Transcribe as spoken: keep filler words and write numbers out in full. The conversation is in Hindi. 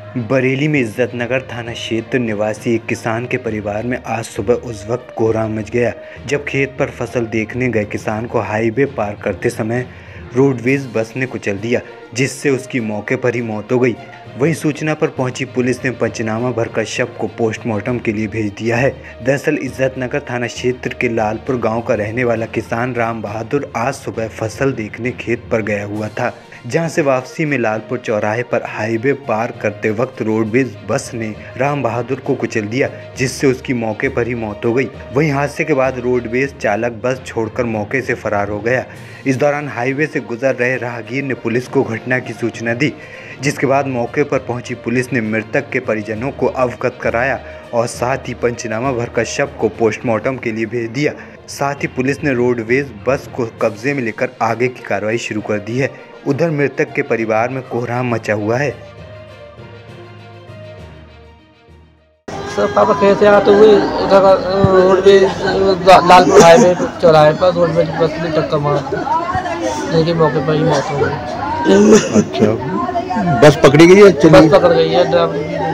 बरेली में इज्जतनगर थाना क्षेत्र निवासी एक किसान के परिवार में आज सुबह उस वक्त कोहराम मच गया जब खेत पर फसल देखने गए किसान को हाईवे पार करते समय रोडवेज बस ने कुचल दिया, जिससे उसकी मौके पर ही मौत हो गई। वहीं सूचना पर पहुंची पुलिस ने पंचनामा भरकर शव को पोस्टमार्टम के लिए भेज दिया है। दरअसल इज्जतनगर थाना क्षेत्र के लालपुर गांव का रहने वाला किसान राम बहादुर आज सुबह फसल देखने खेत पर गया हुआ था, जहां से वापसी में लालपुर चौराहे पर हाईवे पार करते वक्त रोडवेज बस ने राम बहादुर को कुचल दिया, जिससे उसकी मौके पर ही मौत हो गई। वहीं हादसे के बाद रोडवेज चालक बस छोड़कर मौके से फरार हो गया। इस दौरान हाईवे से गुजर रहे राहगीर ने पुलिस को घटना की सूचना दी, जिसके बाद मौके पर पहुंची पुलिस ने मृतक के परिजनों को अवगत कराया और साथ ही पंचनामा भरकर शव को पोस्टमार्टम के लिए भेज दिया। साथ ही पुलिस ने रोडवेज बस को कब्जे में लेकर आगे की कार्रवाई शुरू कर दी है। उधर मृतक के परिवार में कोहराम मचा हुआ है। सर पापा खेत से आते हुए रोडवेज लालपुर हाईवे चौराहे पर रोडवेज बस ने टक्कर मारा, लेकिन मौके पर ही मौत हो गई। अच्छा, बस पकड़ी गई है? बस पकड़ गई है, ड्राइवर